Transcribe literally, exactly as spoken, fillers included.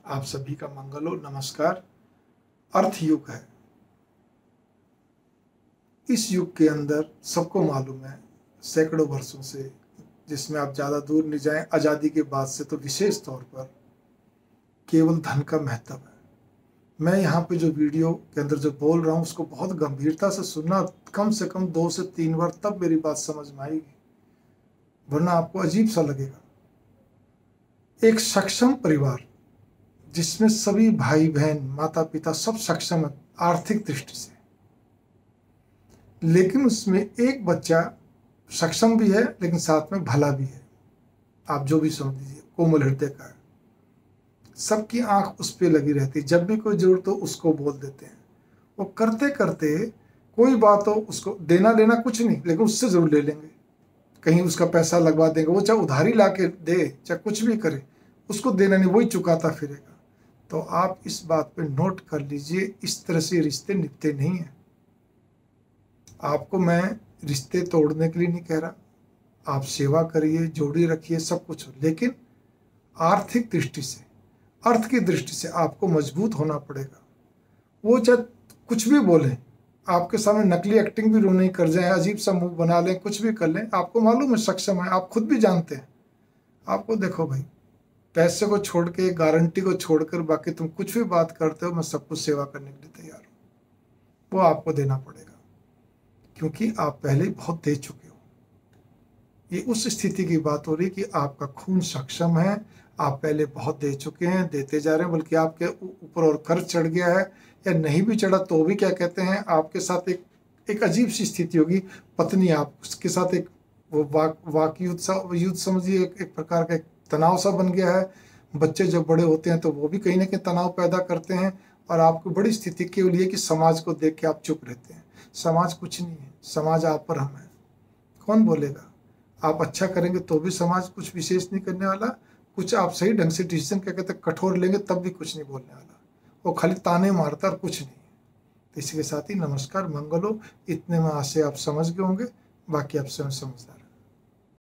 आप सभी का मंगल हो। नमस्कार। अर्थ युग है। इस युग के अंदर सबको मालूम है सैकड़ों वर्षों से, जिसमें आप ज़्यादा दूर नहीं जाएं, आज़ादी के बाद से तो विशेष तौर पर केवल धन का महत्व है। मैं यहाँ पे जो वीडियो के अंदर जो बोल रहा हूँ उसको बहुत गंभीरता से सुनना, कम से कम दो से तीन बार, तब मेरी बात समझ में आएगी, वरना आपको अजीब सा लगेगा। एक सक्षम परिवार जिसमें सभी भाई बहन माता पिता सब सक्षम है आर्थिक दृष्टि से, लेकिन उसमें एक बच्चा सक्षम भी है लेकिन साथ में भला भी है। आप जो भी समझ लीजिए, कोमल हृदय का है, सबकी आंख उस पर लगी रहती है, जब भी कोई जरूरत हो उसको बोल देते हैं। वो करते करते कोई बात हो, उसको देना लेना कुछ नहीं, लेकिन उससे जरूर ले लेंगे, कहीं उसका पैसा लगवा देंगे। वो चाहे उधारी ला के दे, चाहे कुछ भी करे, उसको देना नहीं, वही चुकाता फिरेगा। तो आप इस बात पे नोट कर लीजिए, इस तरह से रिश्ते निभते नहीं हैं। आपको मैं रिश्ते तोड़ने के लिए नहीं कह रहा, आप सेवा करिए, जोड़ी रखिए, सब कुछ हो, लेकिन आर्थिक दृष्टि से, अर्थ की दृष्टि से आपको मजबूत होना पड़ेगा। वो चाहे कुछ भी बोलें, आपके सामने नकली एक्टिंग भी रो नहीं कर जाए, अजीब सा मुंह बना लें, कुछ भी कर लें, आपको मालूम है सक्षम है, आप खुद भी जानते हैं। आपको देखो भाई, पैसे को छोड़ के, गारंटी को छोड़कर बाकी तुम कुछ भी बात करते हो, मैं सब कुछ सेवा करने के लिए तैयार हूँ। वो आपको देना पड़ेगा, क्योंकि आप पहले बहुत दे चुके हो। ये उस स्थिति की बात हो रही कि आपका खून सक्षम है, आप पहले बहुत दे चुके हैं, देते जा रहे हैं, बल्कि आपके ऊपर और कर्ज चढ़ गया है, या नहीं भी चढ़ा तो भी क्या कहते हैं, आपके साथ एक एक अजीब सी स्थिति होगी। पत्नी आप उसके साथ एक वो वाक वाक युद्ध सा युद्ध समझिए, एक, एक प्रकार का एक तनाव सा बन गया है। बच्चे जब बड़े होते हैं तो वो भी कहीं ना कहीं तनाव पैदा करते हैं, और आपको बड़ी स्थिति केवल ये कि समाज को देख के आप चुप रहते हैं। समाज कुछ नहीं है, समाज आप पर हम है। कौन बोलेगा? आप अच्छा करेंगे तो भी समाज कुछ विशेष नहीं करने वाला, कुछ आप सही ढंग से डिसीजन क्या कहते हैं कठोर लेंगे तब भी कुछ नहीं बोलने वाला, वो खाली ताने मारता और कुछ नहीं। तो इसी के साथ ही नमस्कार, मंगल हो। इतने में आशय आप समझ गए होंगे, बाकी आप स्वयं समझदार।